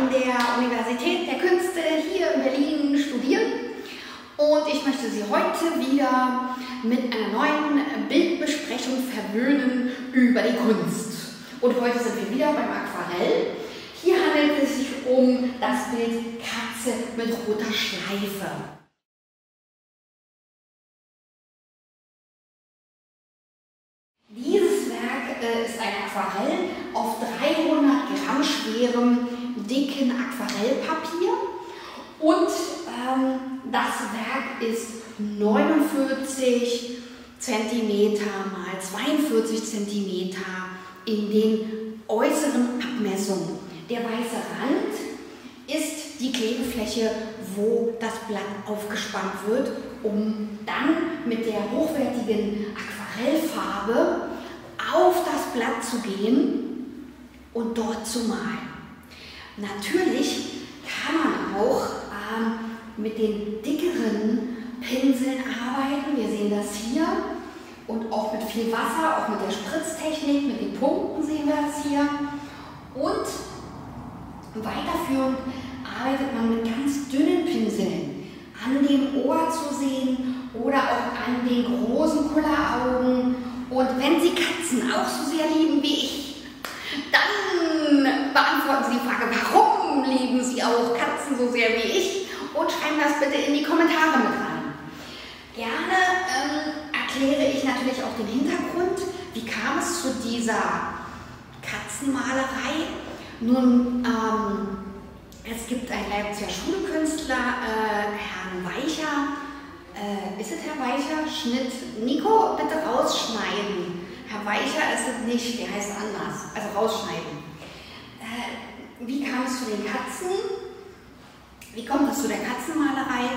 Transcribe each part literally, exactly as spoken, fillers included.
an der Universität der Künste hier in Berlin studieren und ich möchte Sie heute wieder mit einer neuen Bildbesprechung verwöhnen über die Kunst. Und heute sind wir wieder beim Aquarell. Hier handelt es sich um das Bild Katze mit roter Schleife. Dieses Werk äh, ist ein Aquarell auf dreihundert Gramm schwerem, dicken Aquarellpapier und ähm, das Werk ist neunundvierzig Zentimeter mal zweiundvierzig Zentimeter in den äußeren Abmessungen. Der weiße Rand ist die Klebefläche, wo das Blatt aufgespannt wird, um dann mit der hochwertigen Aquarellfarbe auf das Blatt zu gehen und dort zu malen. Natürlich kann man auch ähm, mit den dickeren Pinseln arbeiten. Wir sehen das hier und auch mit viel Wasser, auch mit der Spritztechnik, mit den Punkten sehen wir das hier. Und weiterführend arbeitet man mit ganz dünnen Pinseln an dem Ohr zu sehen oder auch an den großen Kulleraugen. Und wenn Sie Katzen auch so sehr lieben wie ich, dann beantworten Sie die Frage, warum lieben Sie auch Katzen so sehr wie ich? Und schreiben das bitte in die Kommentare mit rein. Gerne ähm, erkläre ich natürlich auch den Hintergrund. Wie kam es zu dieser Katzenmalerei? Nun, ähm, es gibt einen Leipziger Schulkünstler, äh, Herrn Weicher. Äh, ist es Herr Weicher? Schnitt. Nico, bitte rausschneiden. Herr Weicher ist es nicht, der heißt anders. Also rausschneiden. Äh, wie kam es zu den Katzen? Wie kommt es zu der Katzenmalerei?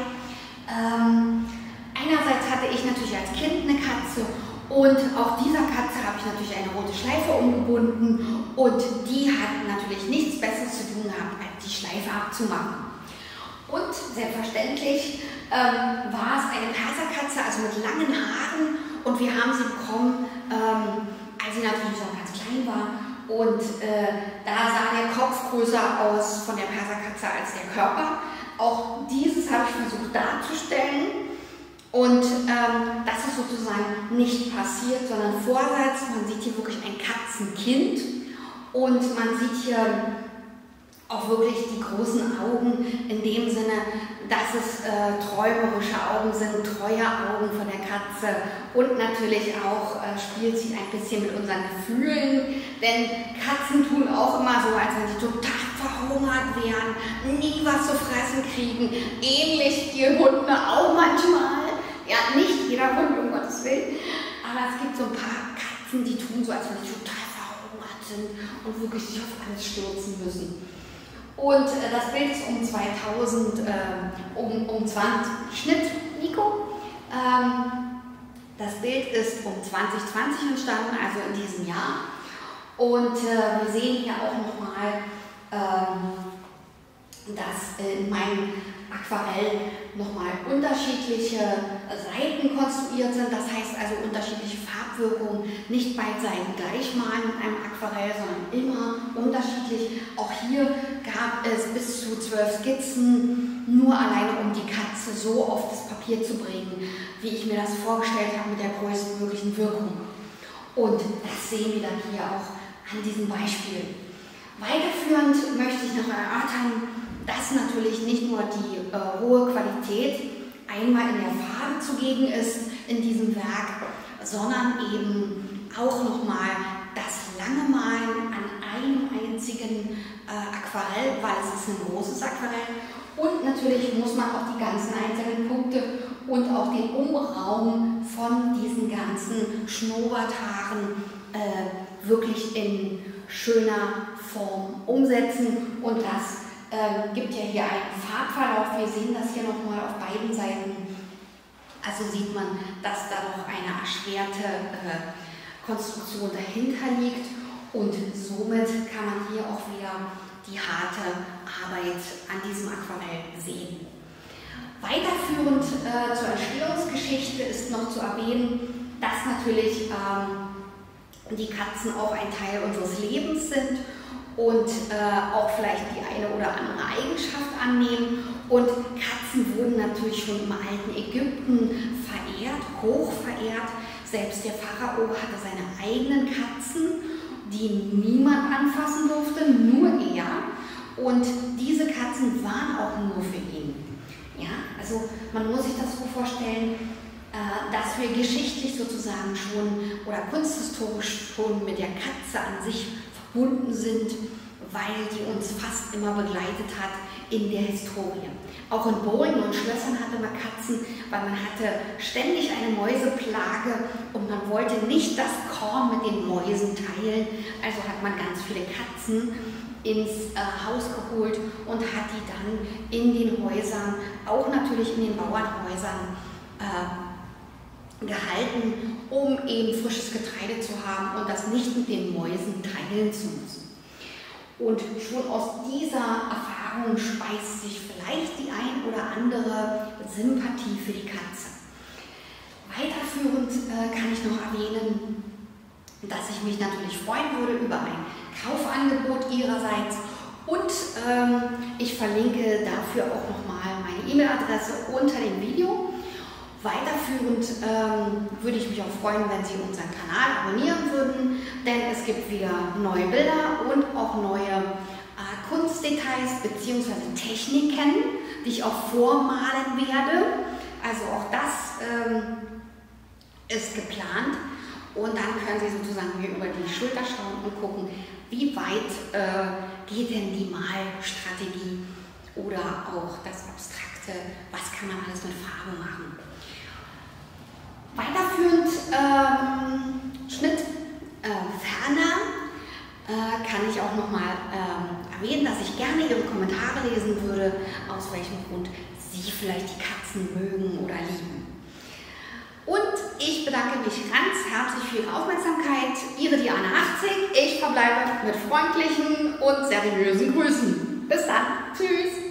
Ähm, einerseits hatte ich natürlich als Kind eine Katze und auch dieser Katze habe ich natürlich eine rote Schleife umgebunden und die hat natürlich nichts Besseres zu tun gehabt, als die Schleife abzumachen. Und selbstverständlich ähm, war es eine Perserkatze, also mit langen Haaren, und wir haben sie bekommen, ähm, als sie natürlich noch ganz klein war. Und äh, da sah der Kopf größer aus von der Perserkatze als der Körper. Auch dieses habe ich versucht darzustellen. Und ähm, das ist sozusagen nicht passiert, sondern Vorsatz. Man sieht hier wirklich ein Katzenkind. Und man sieht hier auch wirklich die großen Augen in dem Sinne, dass es äh, träumerische Augen sind, treue Augen von der Katze, und natürlich auch äh, spielt sie ein bisschen mit unseren Gefühlen, denn Katzen tun auch immer so, als wenn sie total verhungert wären, nie was zu fressen kriegen, ähnlich die Hunde auch manchmal, ja, nicht jeder Hund, um Gottes Willen, aber es gibt so ein paar Katzen, die tun so, als wenn sie total verhungert sind und wirklich sich auf alles stürzen müssen. Und äh, das Bild ist um zweitausend, äh, um, um zwanzig, Schnitt, Nico. Ähm, das Bild ist um zwanzig zwanzig entstanden, also in diesem Jahr. Und äh, wir sehen hier auch nochmal, ähm, dass in meinem Aquarell nochmal unterschiedliche Seiten konstruiert sind. Das heißt also unterschiedliche Farbwirkungen, nicht beide Seiten gleich malen in einem Aquarell, sondern immer unterschiedlich. Auch hier gab es bis zu zwölf Skizzen, nur alleine um die Katze so auf das Papier zu bringen, wie ich mir das vorgestellt habe, mit der größtmöglichen Wirkung. Und das sehen wir dann hier auch an diesem Beispiel. Weiterführend möchte ich noch erörtern, dass natürlich nicht nur die äh, hohe Qualität einmal in der Farbe zugegen ist in diesem Werk, sondern eben auch nochmal das lange Malen an einem einzigen äh, Aquarell, weil es ist ein großes Aquarell, und natürlich muss man auch die ganzen einzelnen Punkte und auch den Umraum von diesen ganzen Schnurrbarthaaren äh, wirklich in schöner Form umsetzen, und das äh, gibt ja hier einen Farbverlauf. Wir sehen das hier nochmal auf beiden Seiten. Also sieht man, dass da noch eine erschwerte äh, Konstruktion dahinter liegt, und somit kann man hier auch wieder die harte Arbeit an diesem Aquarell sehen. Weiterführend äh, zur Entstehungsgeschichte ist noch zu erwähnen, dass natürlich ähm, die Katzen auch ein Teil unseres Lebens sind und äh, auch vielleicht die eine oder andere Eigenschaft annehmen. Und Katzen wurden natürlich schon im alten Ägypten verehrt, hoch verehrt. Selbst der Pharao hatte seine eigenen Katzen, die niemand anfassen durfte, nur er. Und diese Katzen waren auch nur für ihn. Ja, also man muss sich das so vorstellen, äh, dass wir geschichtlich sozusagen schon oder kunsthistorisch schon mit der Katze an sich verbunden sind, weil die uns fast immer begleitet hat in der Historie. Auch in Burgen und Schlössern hatte man Katzen, weil man hatte ständig eine Mäuseplage und man wollte nicht das Korn mit den Mäusen teilen. Also hat man ganz viele Katzen ins äh, Haus geholt und hat die dann in den Häusern, auch natürlich in den Bauernhäusern, äh, gehalten, um eben frisches Getreide zu haben und das nicht mit den Mäusen teilen zu müssen. Und schon aus dieser Erfahrung speist sich vielleicht die ein oder andere Sympathie für die Katze. Weiterführend äh, kann ich noch erwähnen, dass ich mich natürlich freuen würde über ein Kaufangebot ihrerseits und ähm, ich verlinke dafür auch nochmal meine E-Mail-Adresse unter dem Video. Weiterführend ähm, würde ich mich auch freuen, wenn Sie unseren Kanal abonnieren würden, denn es gibt wieder neue Bilder und auch neue äh, Kunstdetails bzw. Techniken, die ich auch vormalen werde. Also auch das ähm, ist geplant und dann können Sie sozusagen mir über die Schulter schauen und gucken, wie weit äh, geht denn die Malstrategie oder auch das Abstrakte, was kann man alles mit Farbe machen. Weiterführend ähm, Schnitt äh, ferner äh, kann ich auch nochmal ähm, erwähnen, dass ich gerne Ihre Kommentare lesen würde, aus welchem Grund Sie vielleicht die Katzen mögen oder lieben. Und ich bedanke mich ganz herzlich für Ihre Aufmerksamkeit. Ihre Diana achtzig. Ich verbleibe mit freundlichen und seriösen Grüßen. Bis dann. Tschüss.